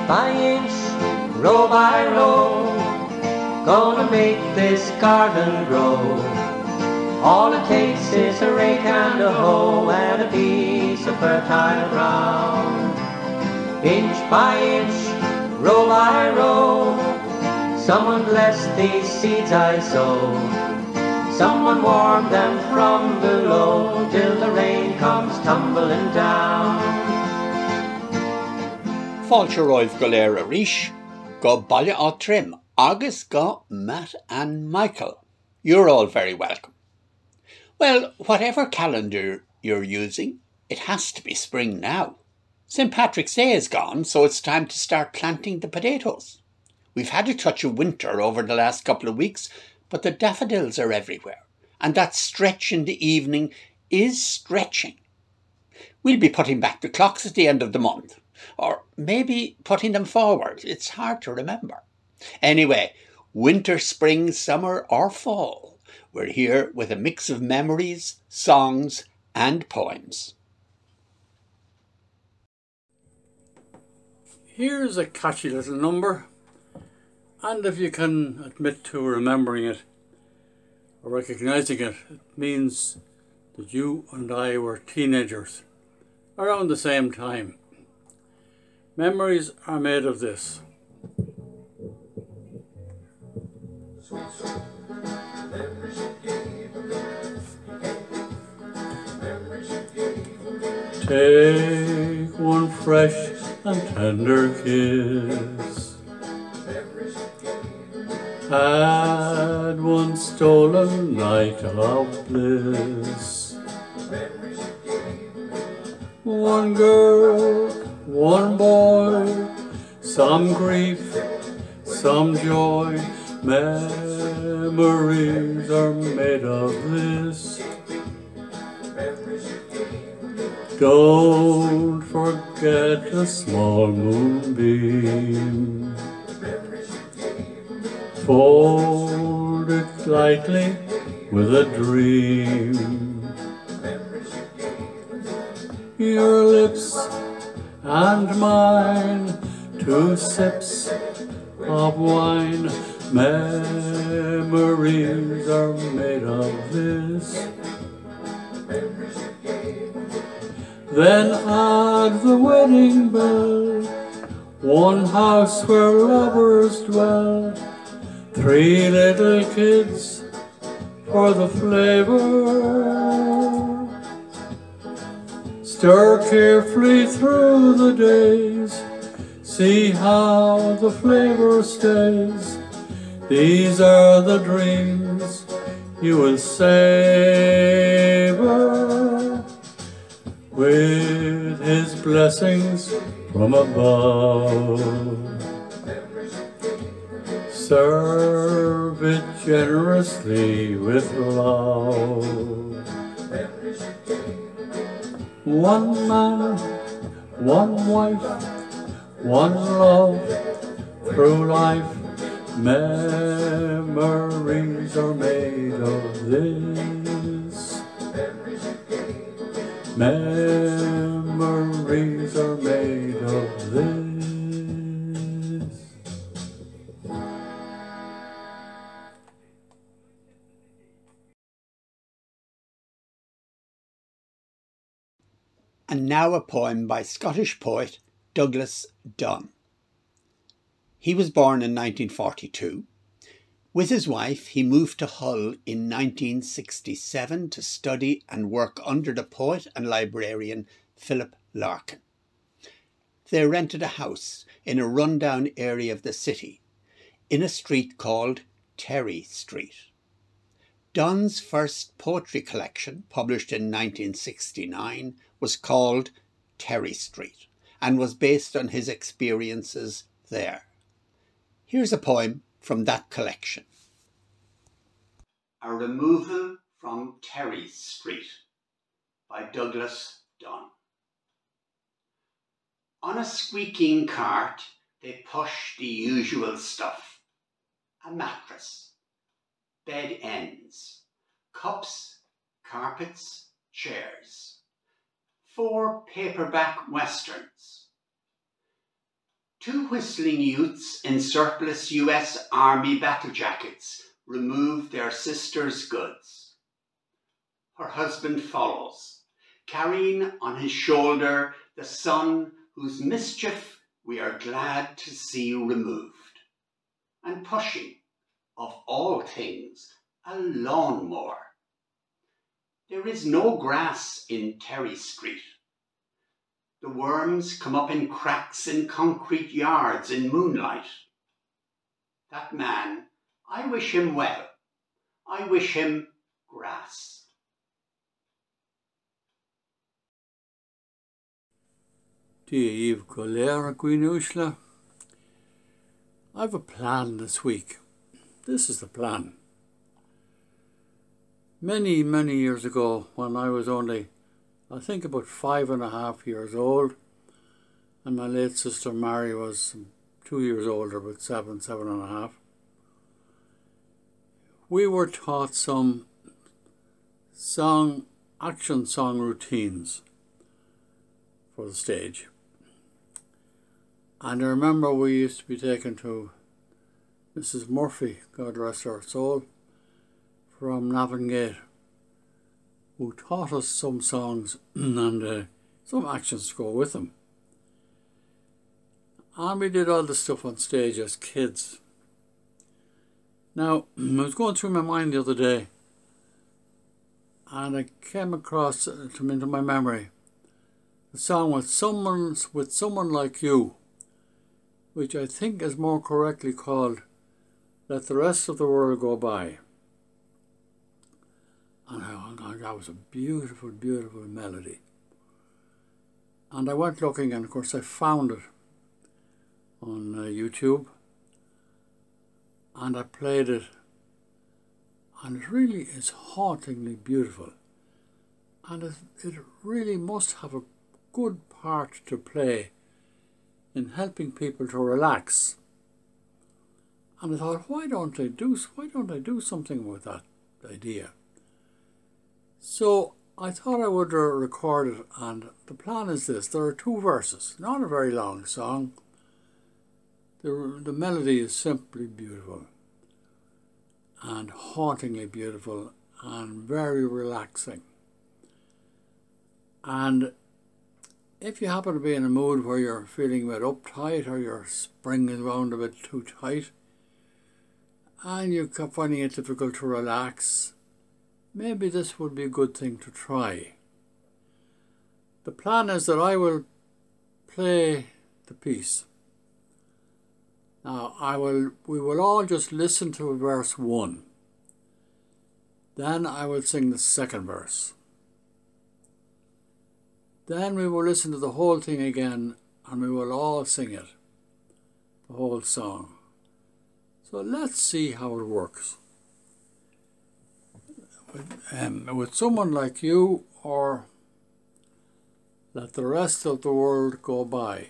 by inch, row by row, gonna make this garden grow. All it takes is a rake and a hoe and a piece of fertile ground. Inch by inch, row by row, someone bless these seeds I sow. Someone warm them from below till the rain comes tumbling down. Fáilte roimh go léir a ríis, go baile á trim, agus go Matt and Michael. You're all very welcome. Well, whatever calendar you're using, it has to be spring now. St. Patrick's Day is gone, so it's time to start planting the potatoes. We've had a touch of winter over the last couple of weeks, but the daffodils are everywhere, and that stretch in the evening is stretching. We'll be putting back the clocks at the end of the month, or maybe putting them forward. It's hard to remember. Anyway, winter, spring, summer or fall, we're here with a mix of memories, songs and poems. Here's a catchy little number, and if you can admit to remembering it or recognising it, it means that you and I were teenagers around the same time. Memories are made of this. Take one fresh and tender kiss, had one stolen night of bliss. One girl, one boy, some grief, some joy, memories are made of this. Don't forget a small moonbeam. Fold it lightly with a dream. Your lips and mine, 2 sips of wine. Memories are made of this. Then add the wedding bell, one house where lovers dwell, 3 little kids for the flavor. Stir carefully through the days, see how the flavor stays. These are the dreams you will savor, with his blessings from above. Serve it generously with love. One man, one wife, one love through life. Memories are made of this. Memories are made of this. And now a poem by Scottish poet Douglas Dunn. He was born in 1942. With his wife, he moved to Hull in 1967 to study and work under the poet and librarian Philip Larkin. They rented a house in a rundown area of the city, in a street called Terry Street. Dunn's first poetry collection, published in 1969, was called Terry Street and was based on his experiences there. Here's a poem from that collection. A Removal from Terry Street by Douglas Dunn. On a squeaking cart they push the usual stuff. A mattress, bed ends, cups, carpets, chairs, 4 paperback westerns. Two whistling youths in surplus US Army battle jackets remove their sister's goods. Her husband follows, carrying on his shoulder the son whose mischief we are glad to see removed, and pushing, of all things, a lawnmower. There is no grass in Terry Street. The worms come up in cracks in concrete yards in moonlight. That man, I wish him well. I wish him grass. Díomh go léir a gcuinúisle. I've a plan this week. This is the plan. Many, many years ago, when I was only, I think, about 5.5 years old, and my late sister Mary was 2 years older, about 7.5, we were taught some action song routines for the stage. And I remember we used to be taken to Mrs. Murphy, God rest her soul, from Navan, who taught us some songs and some actions to go with them. And we did all the stuff on stage as kids. Now, I was going through my mind the other day, and I came across into my memory the song with someone Like You, which I think is more correctly called Let the Rest of the World Go By. And that was a beautiful, beautiful melody. And I went looking, and of course I found it on YouTube, and I played it, and it really is hauntingly beautiful. And it really must have a good part to play in helping people to relax. And I thought, why don't I do something with that idea? So I thought I would record it, and the plan is this. There are 2 verses, not a very long song. The melody is simply beautiful and hauntingly beautiful and very relaxing. And if you happen to be in a mood where you're feeling a bit uptight, or your spring is wound a bit too tight, and you're finding it difficult to relax, maybe this would be a good thing to try. The plan is that I will play the piece. Now we will all just listen to verse 1. Then I will sing the second verse. Then we will listen to the whole thing again, and we will all sing it, the whole song. So let's see how it works. With Someone Like You, or Let the Rest of the World Go By.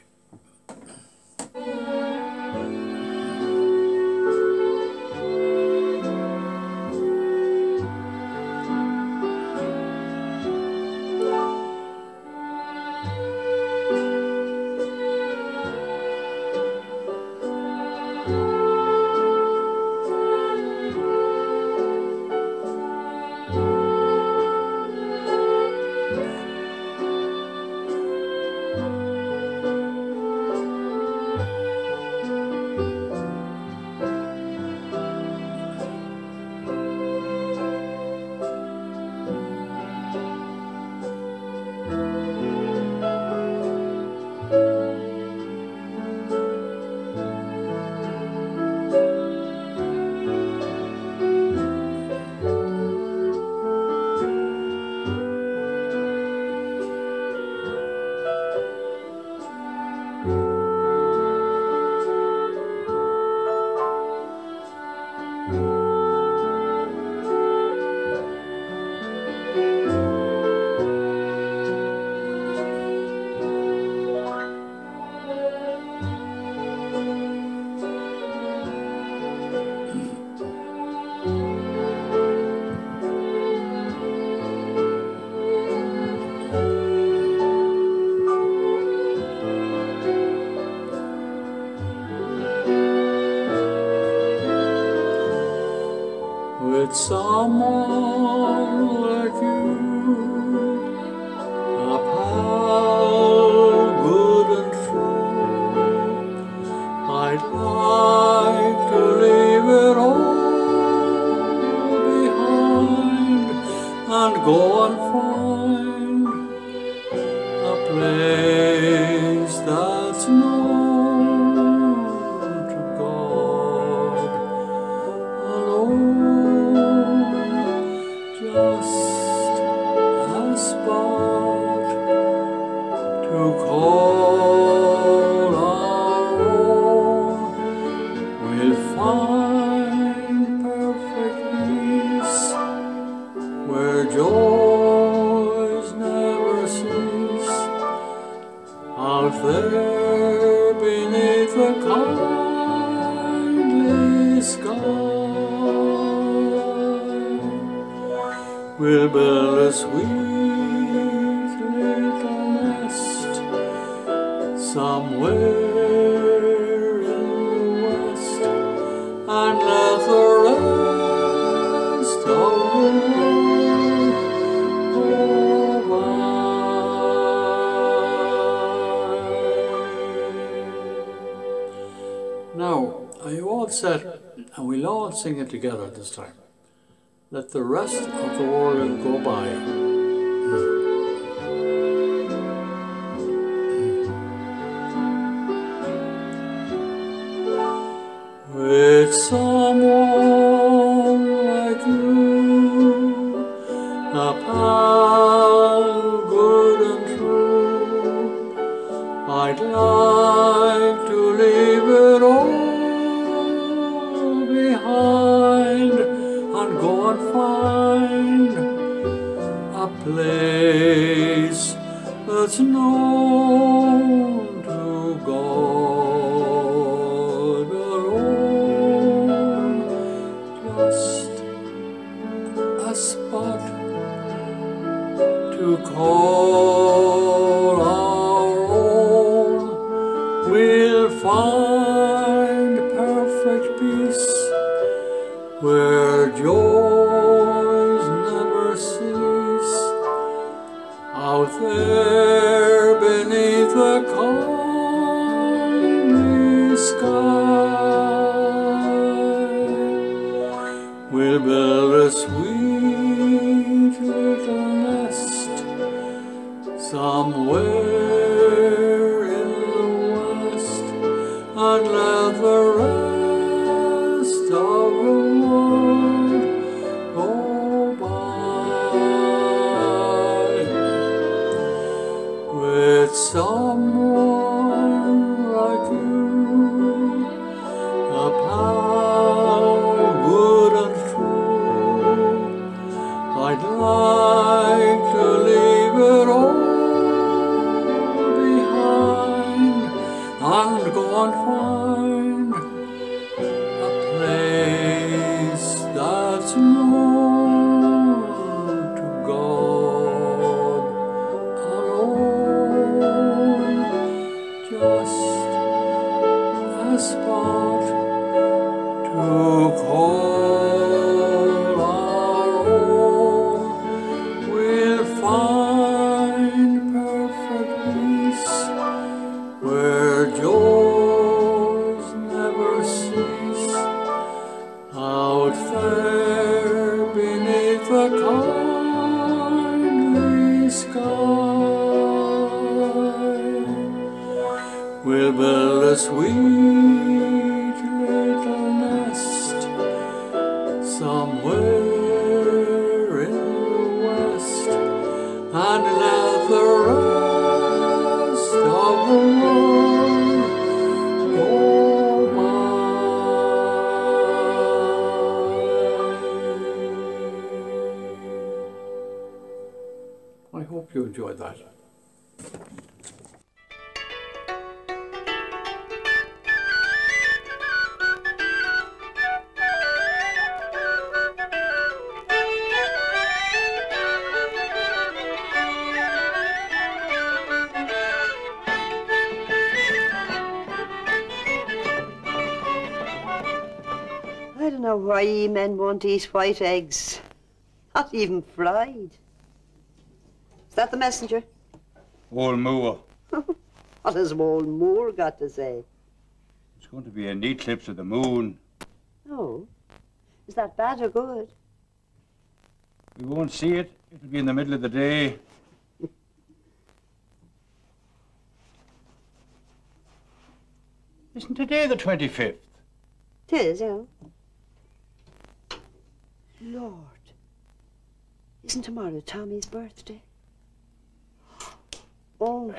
someone like you, a pal good and true. I'd like to leave it all behind and go and find a place that's known to God alone, just a spot to call our own. We'll find perfect peace where joys never cease, out there beneath the kindly sky. We'll build a sweet little nest somewhere in the west, and let the rest of the world go by. Now, are you all set? And we'll all sing it together this time. Let the rest of the world go by. With someone like you, a pal good and true, I'd like to leave it all behind and go and find a place that's known to God alone, just a spot to call our own. We'll find perfect peace where joys never cease, out there beneath the kindly sky. We'll build a sweet little nest somewhere in the west, and let the rest of the world go by. With someone like you, a pal good and true, I'd like to leave it all behind and go and find a place that's known to God alone, just a spot to call our own. We'll find perfect peace where joys never cease, out there beneath the kindly sky. We'll build a sweet little nest somewhere in the west, and let the rest of the world go by. I hope you enjoyed that. know why men won't eat white eggs. Not even fried. Is that the messenger? Old Moore. What has old Moore got to say? It's going to be an eclipse of the moon. Oh, is that bad or good? We won't see it. It'll be in the middle of the day. Isn't today the 25th? 'Tis, yeah. Lord, isn't tomorrow Tommy's birthday? Oh.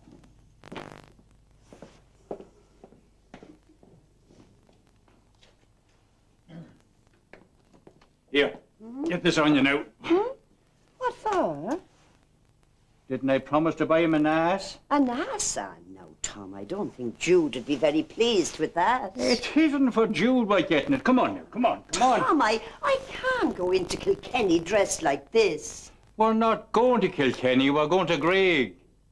Here, get this on you now. What for? Didn't I promise to buy him an ass? An ass? No, Tom, I don't think Jude would be very pleased with that. It isn't for Jude by getting it. Come on now, come on. Tom, I can't go into Kilkenny dressed like this. We're not going to Kilkenny, we're going to Greg.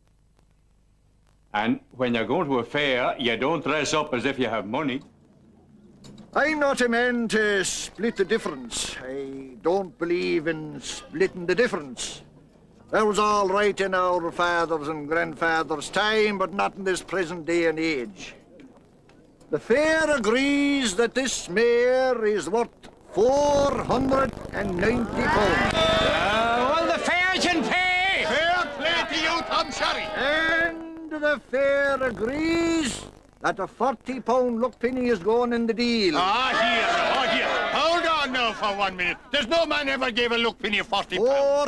And when you're going to a fair, you don't dress up as if you have money. I'm not a man to split the difference. I don't believe in splitting the difference. That was all right in our fathers' and grandfathers' time, but not in this present day and age. The fair agrees that this mare is worth £490. Well, the fair can pay! Fair play to you, Tom Sherry. And the fair agrees that a £40 luck penny is going in the deal. Here. Hold on now for 1 minute. There's no man ever gave a luck penny of £40.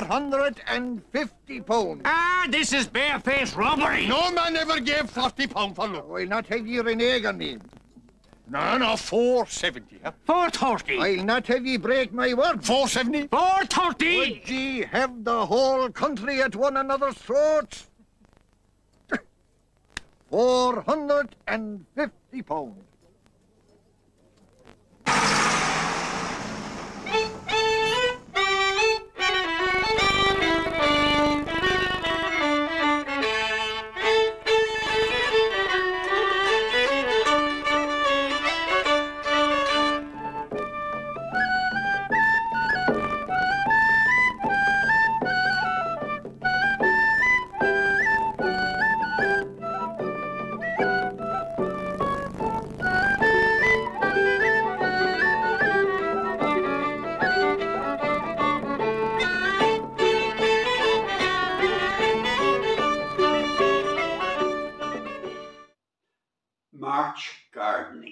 £450. This is barefaced robbery. No man ever gave £40 for luck. I'll not have you renege on me. No, 470. Huh? 430. I'll not have ye break my word. 470. 430. Would ye have the whole country at one another's throats? £450. March gardening.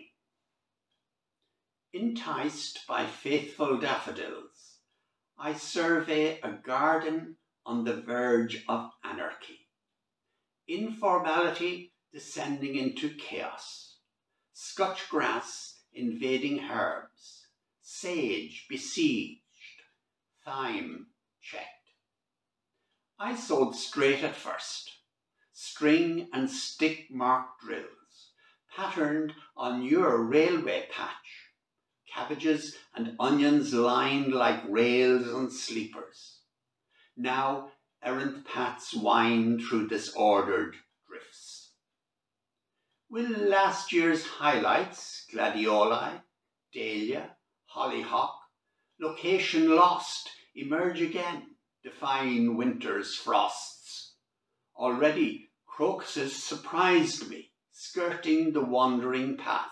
Enticed by faithful daffodils, I survey a garden on the verge of anarchy. Informality descending into chaos. Scotch grass invading herbs. Sage besieged. Thyme checked. I sowed straight at first. String and stick marked drills, patterned on your railway patch. Cabbages and onions lined like rails and sleepers. Now errant paths wind through disordered drifts. Will last year's highlights, gladioli, dahlia, hollyhock, location lost, emerge again, defying winter's frosts? Already crocuses surprised me, skirting the wandering path.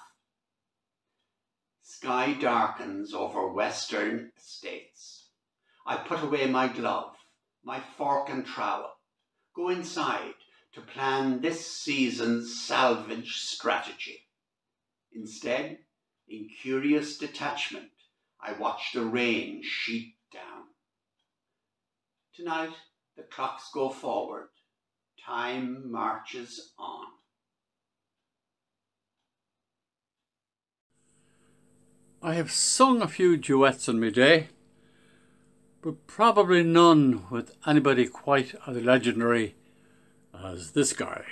Sky darkens over western estates. I put away my glove, my fork and trowel, go inside to plan this season's salvage strategy. Instead, in curious detachment, I watch the rain sheet down. Tonight, the clocks go forward. Time marches on. I have sung a few duets in my day, but probably none with anybody quite as legendary as this guy.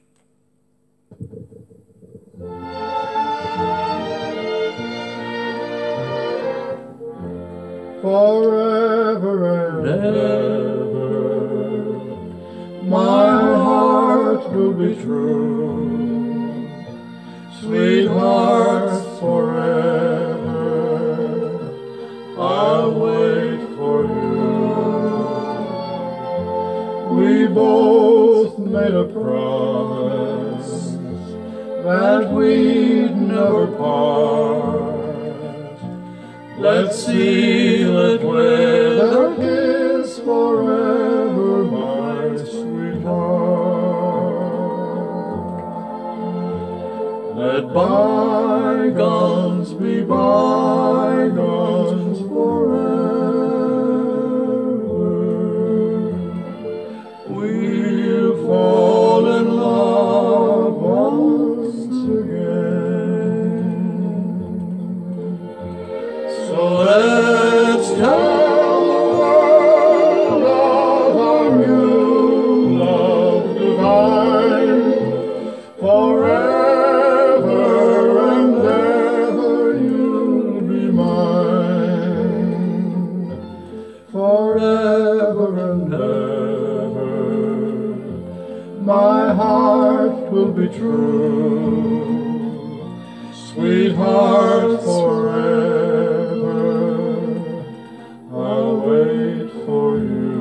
Forever and ever, my heart will be true. Sweethearts forever, both made a promise that we'd never part. Let's seal it with a kiss forever, my sweetheart. Let bygones be bygones forever. We'll fall in love once again. So let's tell the world of our new love divine. Forever and ever you'll be mine. Forever and ever my heart will be true. Sweetheart, forever I'll wait for you.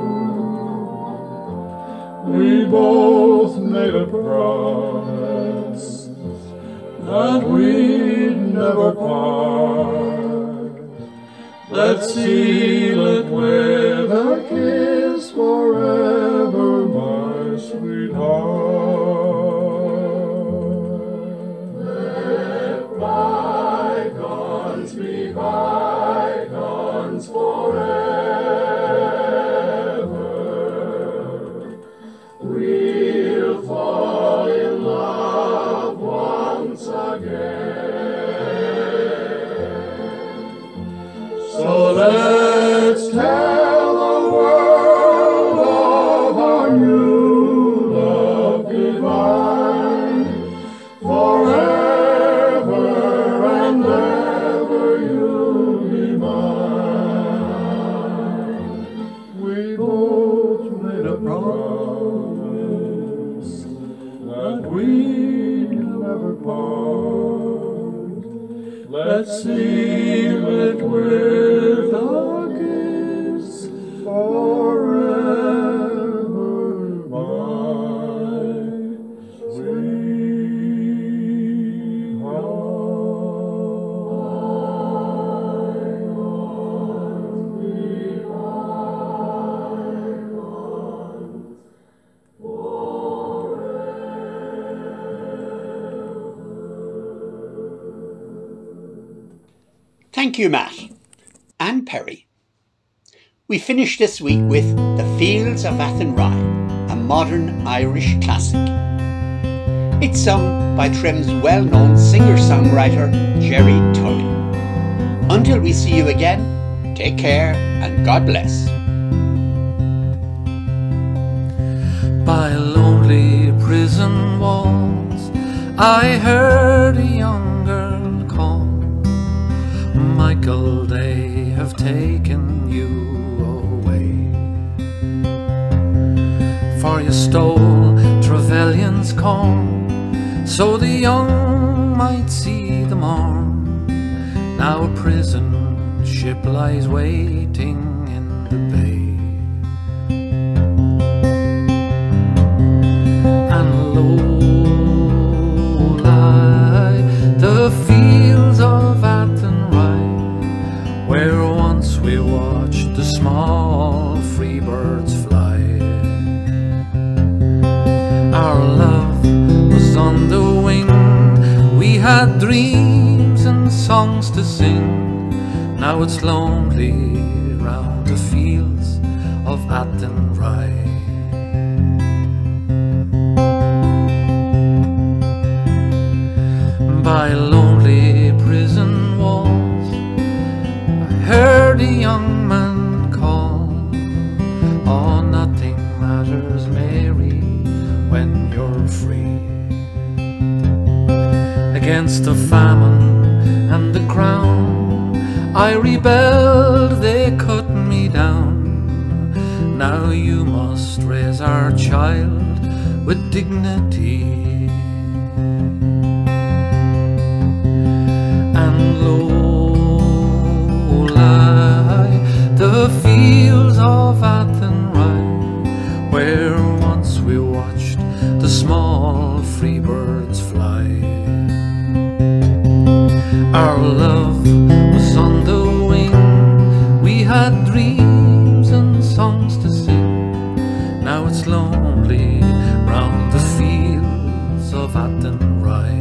We both made a promise that we'd never part. Let's seal it with a kiss forever, my sweetheart. Let bygones be bygones forever. We'll fall in love once again. So let's tell the world of our new love divine. Forever and ever you'll be mine. We both made a promise that we'd never part. Let's seal it with a kiss forever, my Thank you, Matt and Perry. We finish this week with The Fields of Athenry, a modern Irish classic. It's sung by Trim's well-known singer-songwriter Jerry Tully. Until we see you again, take care and God bless. By lonely prison walls I heard a young girl call. Michael, they have taken you away, for you stole Trevelyan's corn, so the young might see the morn. Now a prison ship lies waiting in the bay, and low lie the fields of Athenry, where once we watched the small free birds fly. Our love was on the wing, we had dreams and songs to sing. Now it's lonely round the fields of Athenry. By lonely prison walls I heard a young man call. Oh, nothing matters, Mary, when you're free. Against the famine and the crown I rebelled, they cut me down. Now you must raise our child with dignity. And low lie the fields of Athenry, where once we walked the small free birds fly. Our love was on the wing, we had dreams and songs to sing. Now it's lonely round the fields of Athenry.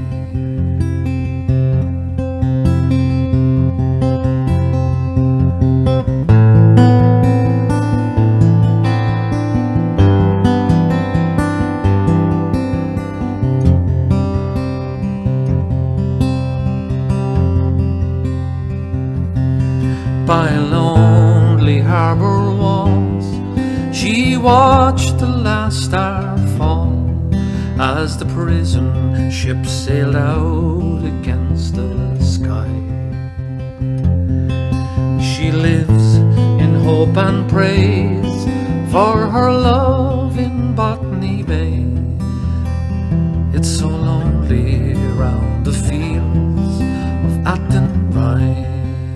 By lonely harbour walls she watched the last star fall, as the prison ship sailed out against the sky. She lives in hope and praise for her love in Botany Bay. It's so lonely round the fields of Athenry.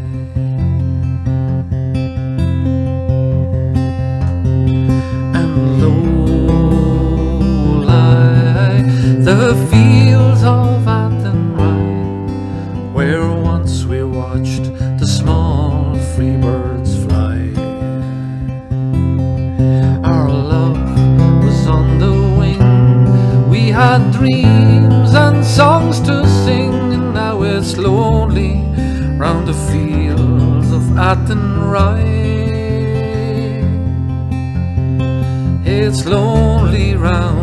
The fields of Athenry, where once we watched the small free birds fly. Our love was on the wing, we had dreams and songs to sing, and now it's lonely round the fields of Athenry. It's lonely round